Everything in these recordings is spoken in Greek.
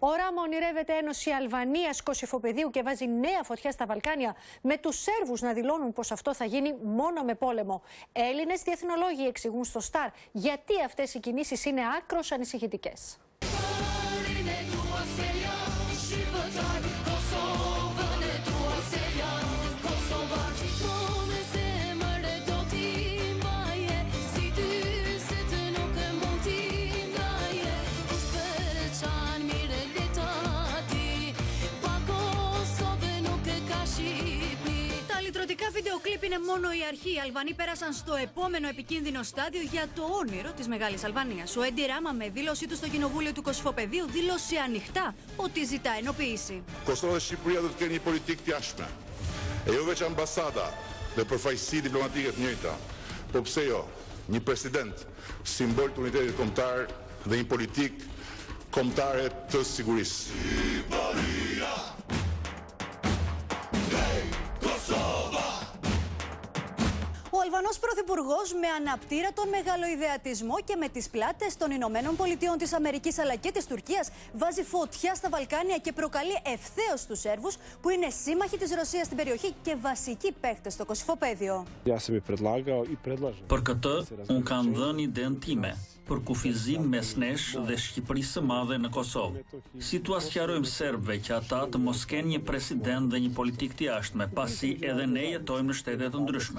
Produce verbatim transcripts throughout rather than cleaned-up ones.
Ο Ράμα ονειρεύεται ένωση Αλβανίας-Κωσυφοπεδίου και βάζει νέα φωτιά στα Βαλκάνια, με τους Σέρβους να δηλώνουν πως αυτό θα γίνει μόνο με πόλεμο. Έλληνες διεθνολόγοι εξηγούν στο Σταρ γιατί αυτές οι κινήσεις είναι άκρως ανησυχητικές. Τα βίντεο κλιπ είναι μόνο η αρχή. Οι Αλβανοί πέρασαν στο επόμενο επικίνδυνο στάδιο για το όνειρο της Μεγάλης Αλβανίας. Ο Έντι Ράμα, με δήλωσή του στο κοινοβούλιο του Κωσυφοπεδίου, δήλωσε ανοιχτά ότι ζητά ενοποίηση. Kosova dhe Shqipëria do të kenë një politikë të jashtme. E jo veç ambasada dhe përfaqësi diplomatike të njëjta. Po pse jo, një president, simbol të unitetit kombëtar dhe një politikë kombëtare të sigurisë. Ο Αλβανός Πρωθυπουργός, με αναπτήρα τον μεγαλοειδεατισμό και με τις πλάτες των Ηνωμένων Πολιτειών της Αμερικής αλλά και της Τουρκίας, βάζει φωτιά στα Βαλκάνια και προκαλεί ευθέως τους Σέρβους, που είναι σύμμαχοι της Ρωσίας στην περιοχή και βασικοί παίχτες στο Κωσυφοπέδιο. Për këtë, unë kam dhënë idenë time për kufizim mes nesh dhe Shqipërisë së Madhe në Kosovë. Si t'u sqarojmë serbëve që ata të mos kenë një president dhe një politikë të jashtme, pasi edhe ne jetojmë në shtete të ndryshme.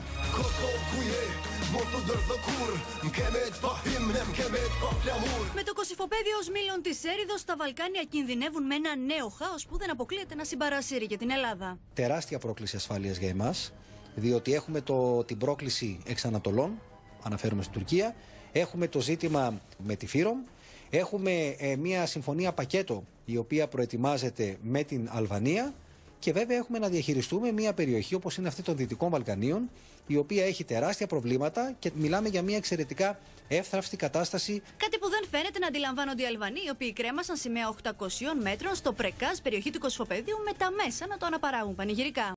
Με το Κωσυφοπέδιο ως μήλον της έριδος, στα Βαλκάνια κινδυνεύουν με ένα νέο χάος που δεν αποκλείεται να συμπαρασύρει και την Ελλάδα. Τεράστια πρόκληση ασφαλείας για εμάς, διότι έχουμε το, την πρόκληση εξ Ανατολών, αναφέρουμε στην Τουρκία, έχουμε το ζήτημα με τη Φύρομ, έχουμε ε, μια συμφωνία πακέτο η οποία προετοιμάζεται με την Αλβανία και βέβαια έχουμε να διαχειριστούμε μια περιοχή όπως είναι αυτή των Δυτικών Βαλκανίων, η οποία έχει τεράστια προβλήματα και μιλάμε για μια εξαιρετικά εύθραυστη κατάσταση. Κάτι που δεν φαίνεται να αντιλαμβάνονται οι Αλβανοί, οι οποίοι κρέμασαν σημαία οκτακοσίων μέτρων στο Πρεκάζ, περιοχή του Κωσυφοπεδίου, με τα μέσα να το αναπαράγουν πανηγυρικά.